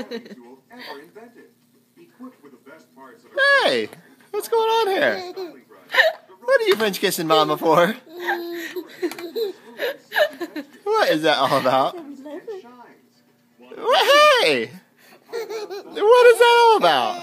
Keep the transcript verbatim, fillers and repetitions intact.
Hey, what's going on here? What are you French kissing Mama for? What is that all about? Hey! What is that all about?